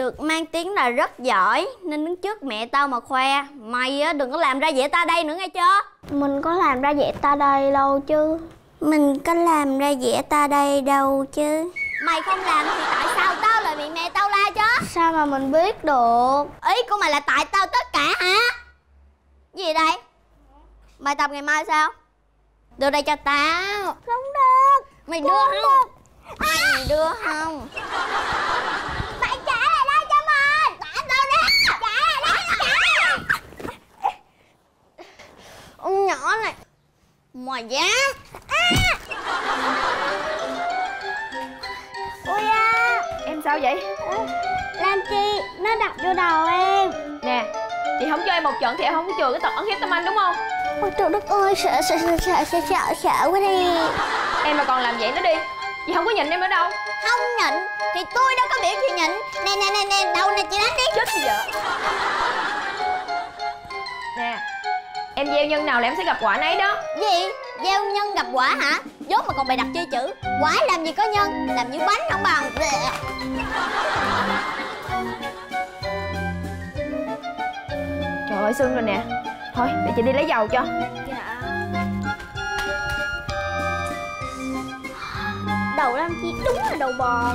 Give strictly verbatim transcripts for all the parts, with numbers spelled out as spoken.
được mang tiếng là rất giỏi nên đứng trước mẹ tao mà khoe. Mày á đừng có làm ra vẻ ta đây nữa nghe chưa? Mình có làm ra vẻ ta đây đâu chứ. Mình có làm ra vẻ ta đây đâu chứ. Mày không làm thì tại sao tao lại bị mẹ tao la chứ? Sao mà mình biết được? Ý của mày là tại tao tất cả hả? Gì đây? Bài tập ngày mai sao? Đưa đây cho tao. Không được. Mày đưa không? Được. Mày đưa không? Mày trả lại đây cho mình. Trả tao đi. Trả lại đây. Trả. Con nhỏ này mà dám. À. Ôi à. Em sao vậy? Làm chi? Nó đập vô đầu em. Nè, chị không cho em một trận thì em không có chừa cái tật ấn hiếp Tâm Anh đúng không? Ôi trời đất ơi, sợ sợ sợ sợ sợ sợ, sợ quá đi. Em mà còn làm vậy nữa đi, chị không có nhịn em nữa đâu. Không nhịn thì tôi đâu có biểu chị nhịn. Nè nè nè nè, đầu nè chị đánh đi. Chết bây giờ. Nè, em gieo nhân nào là em sẽ gặp quả nấy đó. Gì? Gieo nhân gặp quả hả? Dốt mà còn bày đặt chơi chữ. Quả làm gì có nhân, làm như bánh không bằng. Trời ơi, sưng rồi nè. Thôi, để chị đi lấy dầu cho. Dạ. Đầu làm chi đúng là đầu bò.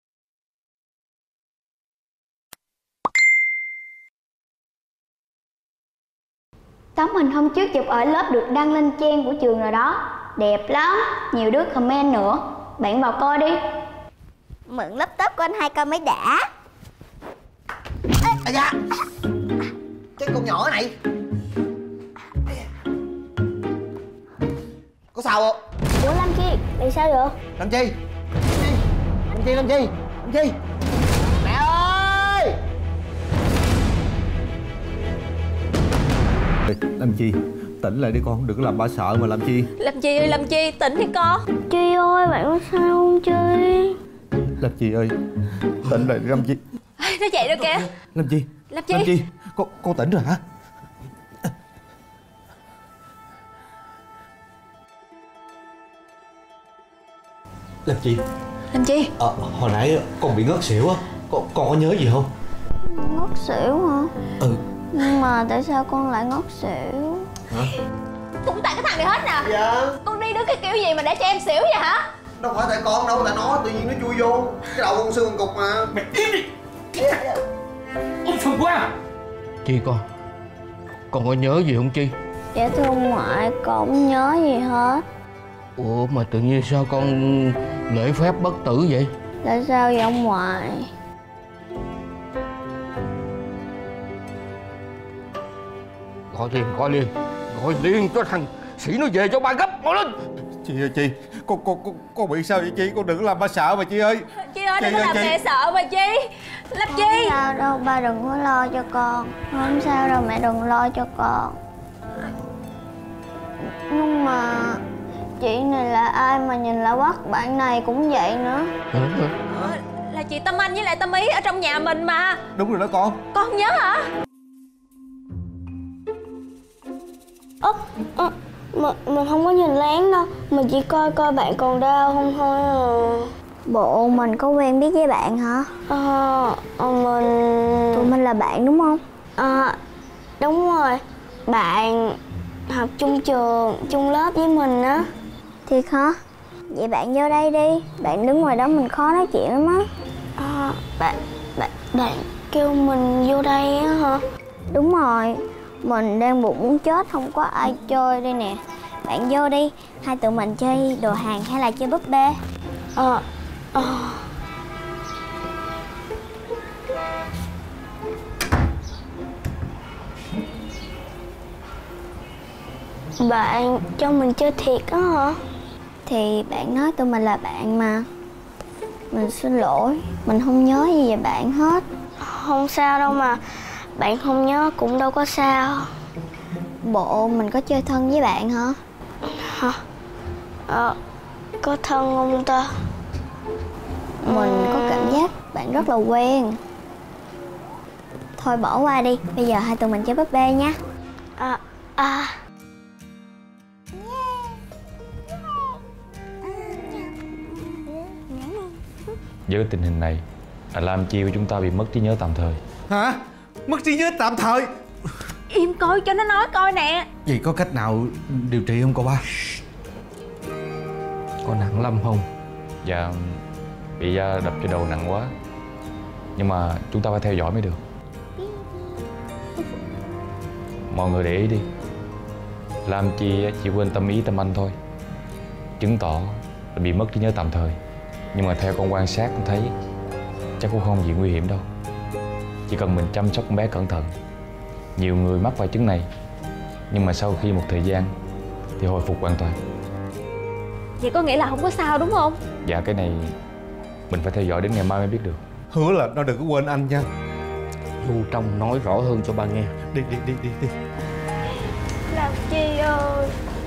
Tấm hình hôm trước chụp ở lớp được đăng lên trang của trường rồi đó. Đẹp lắm, nhiều đứa comment nữa. Bạn vào coi đi. Mượn laptop của anh hai coi mới đã. À da. Cái con nhỏ này có sao không? Ủa Lam Chi, tại sao vậy? Làm chi? Làm chi? Làm chi? Làm chi? Mẹ ơi! Làm chi? Tỉnh lại đi con, đừng có làm ba sợ mà làm chi. Làm chi ơi, làm chi, tỉnh đi con. Chi ơi, bạn có sao không Chi? Làm chi ơi, tỉnh lại đi làm chi. Nó chạy rồi kìa. Làm chi? Làm chi? Làm chi? Con, con tỉnh rồi hả? Làm chi? Làm chi? Ờ, hồi nãy con bị ngất xỉu á. Con, con có nhớ gì không? Ngất xỉu hả? Ừ. Nhưng mà tại sao con lại ngất xỉu? Hả? Cũng tại cái thằng này hết nè. Dạ. Con đi đứng cái kiểu gì mà để cho em xỉu vậy hả? Đâu phải tại con đâu, tại nó tự nhiên nó chui vô. Cái đầu con xương cục mà. Mày im đi. Ôi phần quá. Chi con? Con có nhớ gì không Chi? Dạ thưa ông ngoại, con không nhớ gì hết. Ủa mà tự nhiên sao con lễ phép bất tử vậy? Tại sao vậy ông ngoại? Gọi liền, gọi liền. Gọi liền cho thằng Sĩ nó về cho ba gấp, mau lên. Chị ơi chị, con con con, con bị sao vậy chị? Con đừng có làm ba sợ mà chị ơi. Chi ơi, đừng Chi có ơi, làm Chi. mẹ sợ mà Chi. Làm chi? Không sao đâu, ba đừng có lo cho con. Không sao đâu, mẹ đừng lo cho con. Nhưng mà chị này là ai mà nhìn lạ quắc, bạn này cũng vậy nữa. Hả? Ờ, là chị Tâm Anh với lại Tâm Ý ở trong nhà mình mà. Đúng rồi đó con. Con không nhớ hả? Ơ, à, mình, mình không có nhìn lén đâu. Mình chỉ coi coi bạn còn đau không thôi à. Bộ mình có quen biết với bạn hả? Ờ, à, mình... Tụi mình là bạn đúng không? À, đúng rồi. Bạn học chung trường, chung lớp với mình á. Thiệt hả? Vậy bạn vô đây đi. Bạn đứng ngoài đó mình khó nói chuyện lắm á. À, bạn, bạn, bạn kêu mình vô đây á hả? Đúng rồi. Mình đang buồn muốn chết, không có ai chơi đây nè. Bạn vô đi, hai tụi mình chơi đồ hàng hay là chơi búp bê? Ờ, ờ. Bạn cho mình chơi thiệt á hả? Thì bạn nói tụi mình là bạn mà. Mình xin lỗi, mình không nhớ gì về bạn hết. Không sao đâu mà. Bạn không nhớ cũng đâu có sao. Bộ mình có chơi thân với bạn hả? Hả? Ờ, có thân không ta? Mình có cảm giác bạn rất là quen. Thôi bỏ qua đi, bây giờ hai tụi mình chơi búp bê nha. À, à. Với cái tình hình này À, Lam Chi của chúng ta bị mất trí nhớ tạm thời. Hả? Mất trí nhớ tạm thời? Im coi cho nó nói coi nè. Vậy có cách nào điều trị không cậu ba? Có nặng lắm không? Dạ, bị da đập cho đầu nặng quá. Nhưng mà chúng ta phải theo dõi mới được. Mọi người để ý đi, Lam Chi chỉ quên tâm ý tâm anh thôi, chứng tỏ là bị mất trí nhớ tạm thời. Nhưng mà theo con quan sát con thấy chắc cũng không gì nguy hiểm đâu. Chỉ cần mình chăm sóc con bé cẩn thận. Nhiều người mắc phải chứng này, nhưng mà sau khi một thời gian thì hồi phục hoàn toàn. Vậy có nghĩa là không có sao đúng không? Dạ, cái này mình phải theo dõi đến ngày mai mới biết được. Hứa là nó đừng có quên anh nha. Vô trong nói rõ hơn cho ba nghe. Đi đi đi đi đi. Lam Chi ơi.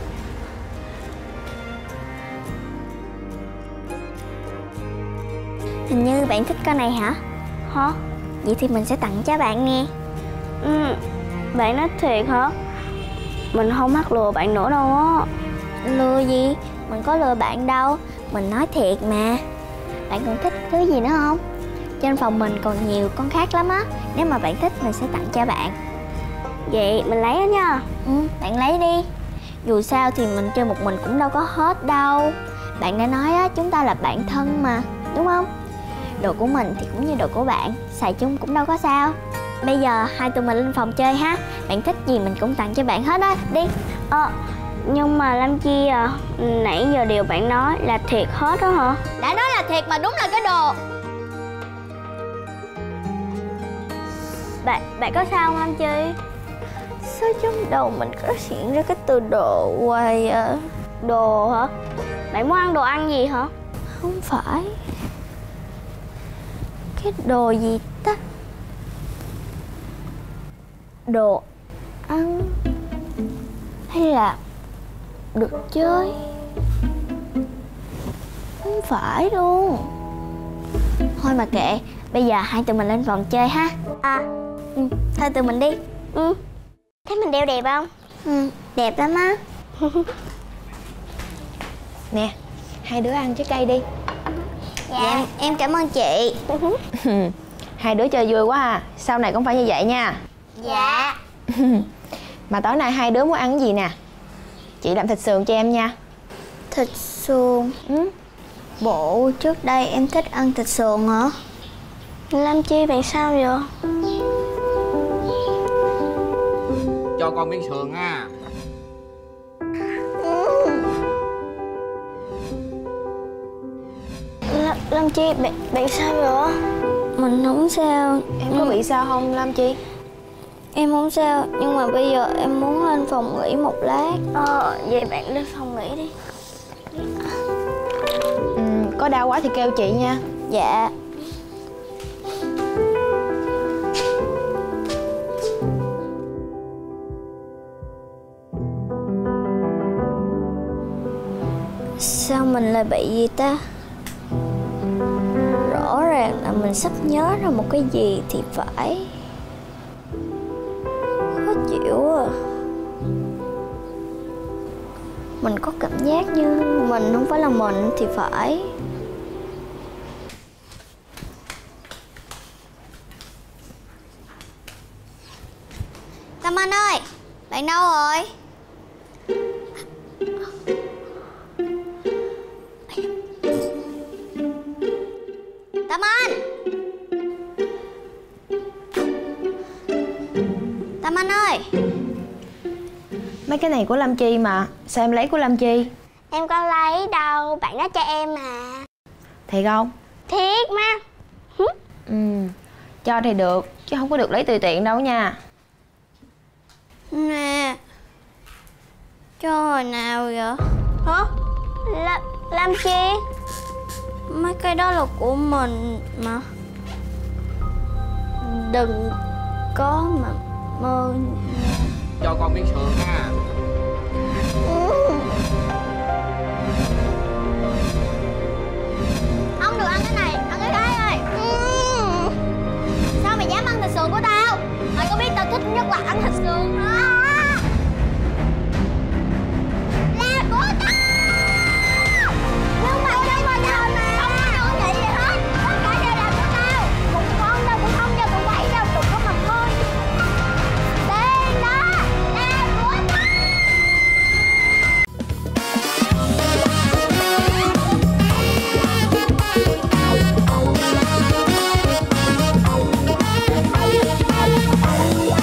Hình như bạn thích con này hả? Hả? Vậy thì mình sẽ tặng cho bạn nghe. Ừ. Bạn nói thiệt hả? Mình không mắc lừa bạn nữa đâu á. Lừa gì? Mình có lừa bạn đâu. Mình nói thiệt mà. Bạn còn thích thứ gì nữa không? Trên phòng mình còn nhiều con khác lắm á. Nếu mà bạn thích mình sẽ tặng cho bạn. Vậy mình lấy đó nha. Ừ, bạn lấy đi. Dù sao thì mình chơi một mình cũng đâu có hết đâu. Bạn đã nói á, chúng ta là bạn thân mà, đúng không? Đồ của mình thì cũng như đồ của bạn, xài chung cũng đâu có sao. Bây giờ hai tụi mình lên phòng chơi ha. Bạn thích gì mình cũng tặng cho bạn hết á. Đi. Ờ, nhưng mà Lam Chi à, nãy giờ điều bạn nói là thiệt hết đó hả? Đã nói là thiệt mà, đúng là cái đồ. Bạn, bạn có sao không Lam Chi? Sao trong đầu mình có hiện ra cái từ đồ hoài à? Đồ hả? Bạn muốn ăn đồ ăn gì hả? Không phải. Cái đồ gì ta? Đồ ăn hay là được chơi? Không phải luôn. Thôi mà kệ. Bây giờ hai tụi mình lên phòng chơi ha. À, ừ, thôi tụi mình đi. ừ. Thấy mình đeo đẹp không? Ừ, đẹp lắm á. Nè, hai đứa ăn trái cây đi. Dạ, dạ em cảm ơn chị. Hai đứa chơi vui quá à. Sau này cũng phải như vậy nha. Dạ. Mà tối nay hai đứa muốn ăn cái gì nè? Chị làm thịt sườn cho em nha. Thịt sườn? Ừ. Bộ trước đây em thích ăn thịt sườn hả? Lam Chi bạn sao vậy? Cho con miếng sườn nha. Lam, Lam Chi bạn, bạn sao vậy? Mình không sao. Em có bị sao không Lam Chi? Em không sao, nhưng mà bây giờ em muốn lên phòng nghỉ một lát. Ờ, vậy bạn lên phòng nghỉ đi. Ừ, có đau quá thì kêu chị nha. Dạ. Sao mình lại bị gì ta? Rõ ràng là mình sắp nhớ ra một cái gì thì phải. Khó chịu à. Mình có cảm giác như mình không phải là mình thì phải. Tâm Anh ơi, bạn đâu rồi? Tâm Anh! Tâm Anh ơi! Mấy cái này của Lam Chi mà. Sao em lấy của Lam Chi? Em có lấy đâu, bạn nói cho em mà. Thiệt không? Thiệt mà. Ừ, cho thì được, chứ không có được lấy tùy tiện đâu nha. Nè, cho hồi nào vậy? Hả? La, Lam Chi? Mấy cái đó là của mình mà. Đừng có mà mơ. Cho con miếng sườn nha.